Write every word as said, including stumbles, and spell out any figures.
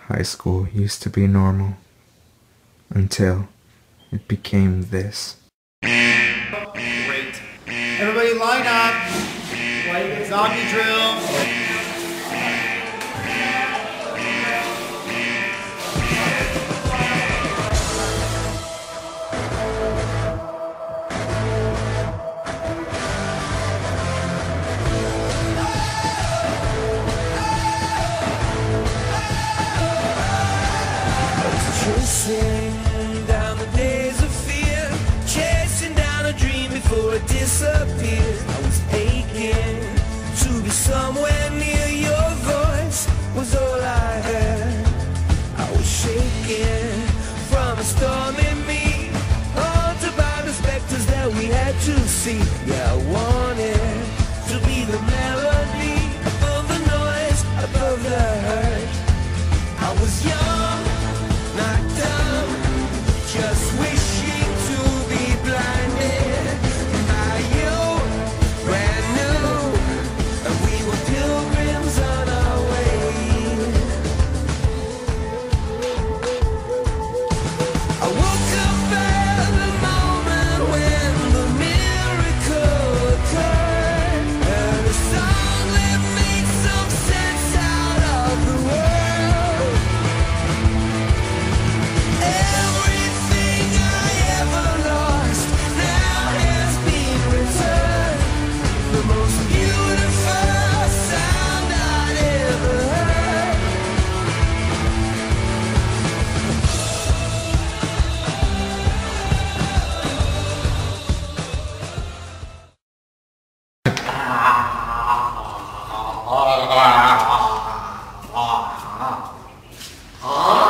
High school used to be normal until it became this. Great. Everybody line up. Zombie drill. Chasing down the days of fear, chasing down a dream before it disappeared. I was aching to be somewhere near. Your voice was all I heard. I was shaking from a storm in me, haunted by the specters that we had to see. Yeah, I wanted to be the melody above the noise, above the hurt. I was young, not dumb, just wishing to be blinded by you, brand new, and we were pilgrims on our way. I woke up at the moment when the miracle occurred, and a song that made some sense out of the world. Everything I ever lost now has been returned. The most beautiful sound I'd ever heard. Ah!